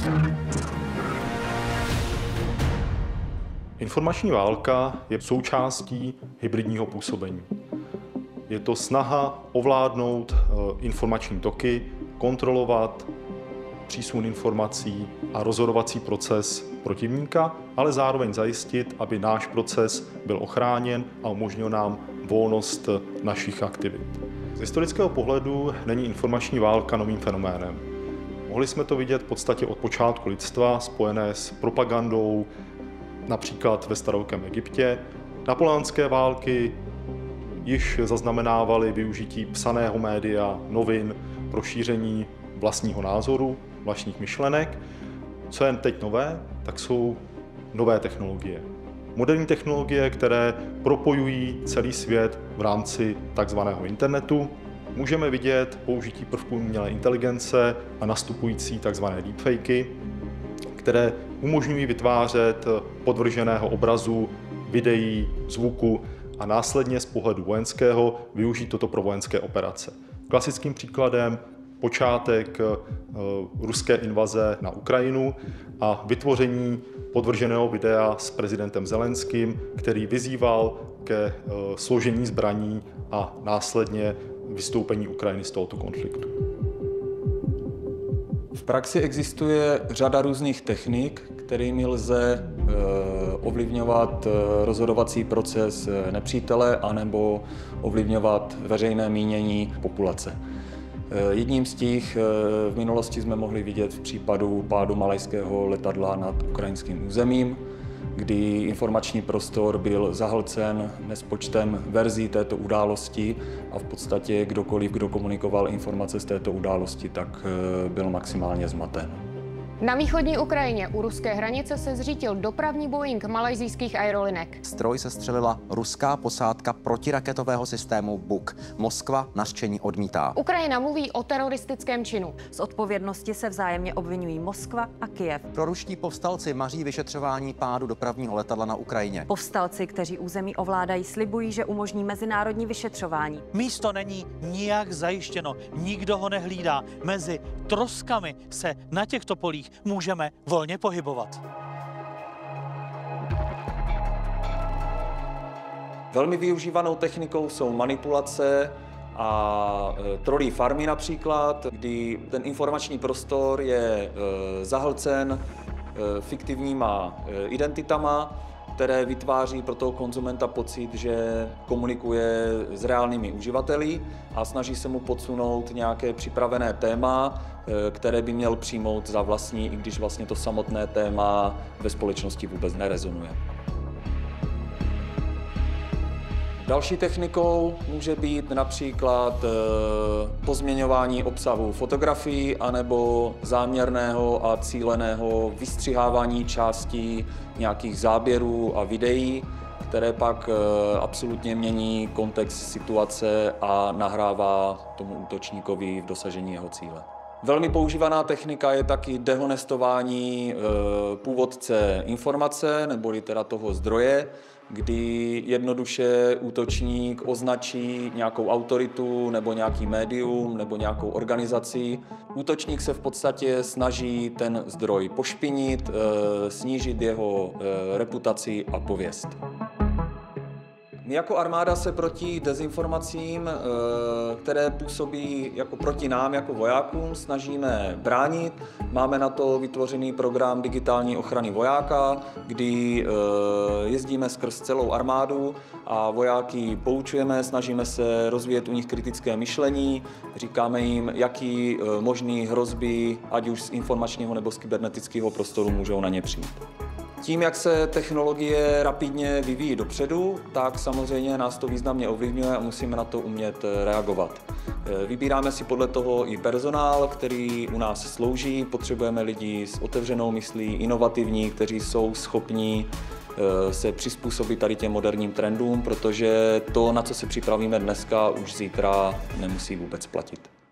Informační válka je součástí hybridního působení. Je to snaha ovládnout informační toky, kontrolovat přísun informací a rozhodovací proces protivníka, ale zároveň zajistit, aby náš proces byl ochráněn a umožnil nám volnost našich aktivit. Z historického pohledu není informační válka novým fenoménem. Mohli jsme to vidět v podstatě od počátku lidstva, spojené s propagandou, například ve starověkém Egyptě. Napoleonské války již zaznamenávaly využití psaného média, novin pro šíření vlastního názoru, vlastních myšlenek. Co je teď nové, tak jsou nové technologie. Moderní technologie, které propojují celý svět v rámci takzvaného internetu. Můžeme vidět použití prvků umělé inteligence a nastupující takzvané deepfakey, které umožňují vytvářet podvrženého obrazu, videí, zvuku a následně z pohledu vojenského využít toto pro vojenské operace. Klasickým příkladem počátek ruské invaze na Ukrajinu a vytvoření podvrženého videa s prezidentem Zelenským, který vyzýval ke složení zbraní a následně vystoupení Ukrajiny z tohoto konfliktu. V praxi existuje řada různých technik, kterými lze ovlivňovat rozhodovací proces nepřítele anebo ovlivňovat veřejné mínění populace. Jedním z těch v minulosti jsme mohli vidět v případu pádu malajského letadla nad ukrajinským územím, kdy informační prostor byl zahlcen nespočtem verzí této události a v podstatě kdokoliv, kdo komunikoval informace z této události, tak byl maximálně zmaten. Na východní Ukrajině u ruské hranice se zřítil dopravní Boeing malajsijských aerolinek. Stroj sestřelila ruská posádka protiraketového systému Buk. Moskva nařčení odmítá. Ukrajina mluví o teroristickém činu. Z odpovědnosti se vzájemně obvinují Moskva a Kyjev. Proruští povstalci maří vyšetřování pádu dopravního letadla na Ukrajině. Povstalci, kteří území ovládají, slibují, že umožní mezinárodní vyšetřování. Místo není nijak zajištěno, nikdo ho nehlídá. Mezi troskami se na těchto polích můžeme volně pohybovat. Velmi využívanou technikou jsou manipulace a trollí farmy například, kdy ten informační prostor je zahlcen fiktivníma identitama, které vytváří pro toho konzumenta pocit, že komunikuje s reálnými uživateli a snaží se mu podsunout nějaké připravené téma, které by měl přijmout za vlastní, i když vlastně to samotné téma ve společnosti vůbec nerezonuje. Další technikou může být například pozměňování obsahu fotografií anebo záměrného a cíleného vystřihávání částí nějakých záběrů a videí, které pak absolutně mění kontext situace a nahrává tomu útočníkovi v dosažení jeho cíle. Velmi používaná technika je taky dehonestování původce informace, neboli teda toho zdroje, kdy jednoduše útočník označí nějakou autoritu nebo nějaký médium nebo nějakou organizaci. Útočník se v podstatě snaží ten zdroj pošpinit, snížit jeho reputaci a pověst. My jako armáda se proti dezinformacím, které působí jako proti nám, jako vojákům, snažíme bránit. Máme na to vytvořený program digitální ochrany vojáka, kdy jezdíme skrz celou armádu a vojáky poučujeme, snažíme se rozvíjet u nich kritické myšlení, říkáme jim, jaký možný hrozby, ať už z informačního nebo z kybernetického prostoru, můžou na ně přijít. Tím, jak se technologie rapidně vyvíjí dopředu, tak samozřejmě nás to významně ovlivňuje a musíme na to umět reagovat. Vybíráme si podle toho i personál, který u nás slouží. Potřebujeme lidi s otevřenou myslí, inovativní, kteří jsou schopní se přizpůsobit tady těm moderním trendům, protože to, na co se připravíme dneska, už zítra nemusí vůbec platit.